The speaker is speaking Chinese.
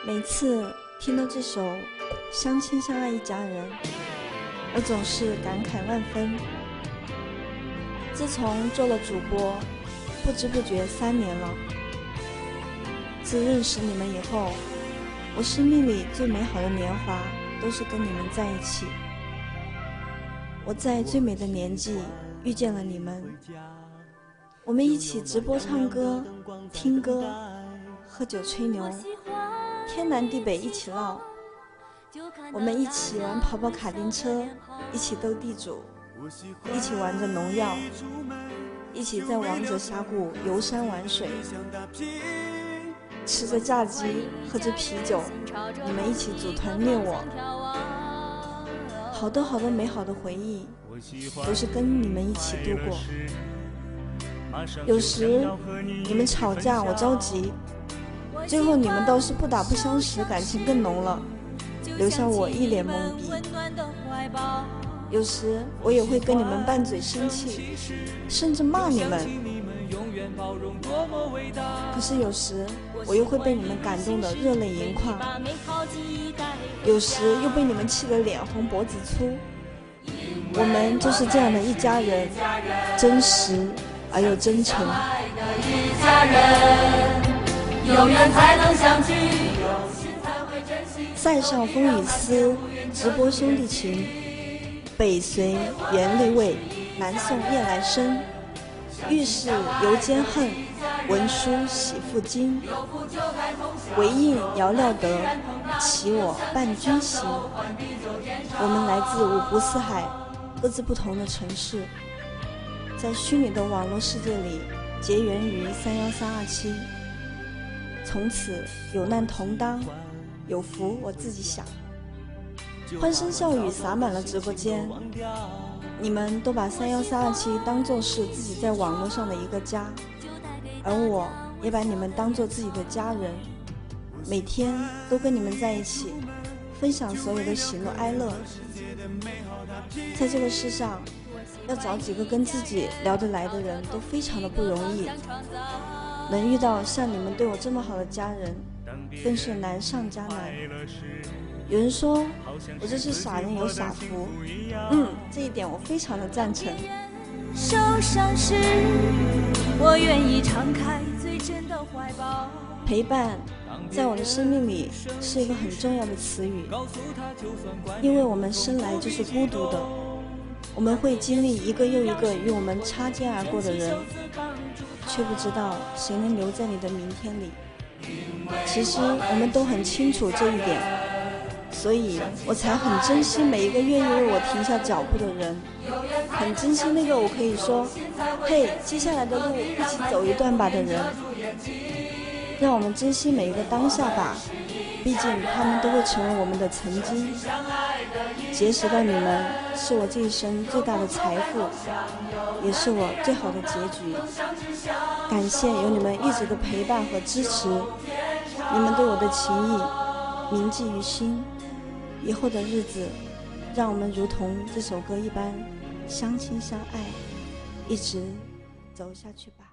每次听到这首《相亲相爱一家人》，我总是感慨万分。自从做了主播，不知不觉3年了。自认识你们以后，我生命里最美好的年华都是跟你们在一起。我在最美的年纪遇见了你们，我们一起直播唱歌、听歌、喝酒吹牛，天南地北一起唠。我们一起玩跑跑卡丁车，一起斗地主，一起玩着农药，一起在王者峡谷游山玩水，吃着炸鸡，喝着啤酒，你们一起组团虐我。好多好多美好的回忆都是跟你们一起度过。有时你们吵架我着急，最后你们倒是不打不相识，感情更浓了，留下我一脸懵逼。有时我也会跟你们拌嘴生气，甚至骂你们。可是有时我又会被你们感动得热泪盈眶，有时又被你们气得脸红脖子粗。我们就是这样的一家人，真实而又真诚。有缘才能相聚，塞上风雨丝，直播兄弟情，北随严厉卫，南送夜来生。遇事犹兼恨，文书喜负荆。回应遥料得，齐我伴君行。我们来自五湖四海，各自不同的城市，在虚拟的网络世界里结缘于31327。从此有难同当，有福我自己享。欢声笑语洒满了直播间，你们都把31327当作是自己在网络上的一个家，而我也把你们当作自己的家人，每天都跟你们在一起，分享所有的喜怒哀乐。在这个世上，要找几个跟自己聊得来的人都非常的不容易，能遇到像你们对我这么好的家人，更是难上加难。有人说我这是傻人有傻福，这一点我非常的赞成。受伤时，我愿意敞开最真的怀抱。陪伴在我的生命里是一个很重要的词语，因为我们生来就是孤独的，我们会经历一个又一个与我们擦肩而过的人，却不知道谁能留在你的明天里。其实我们都很清楚这一点，所以我才很珍惜每一个愿意为我停下脚步的人，很珍惜那个我可以说嘿，接下来的路一起走一段吧的人。让我们珍惜每一个当下吧，毕竟他们都会成为我们的曾经。结识到你们是我这一生最大的财富，也是我最好的结局。感谢有你们一直的陪伴和支持，你们对我的情谊铭记于心。以后的日子，让我们如同这首歌一般相亲相爱，一直走下去吧。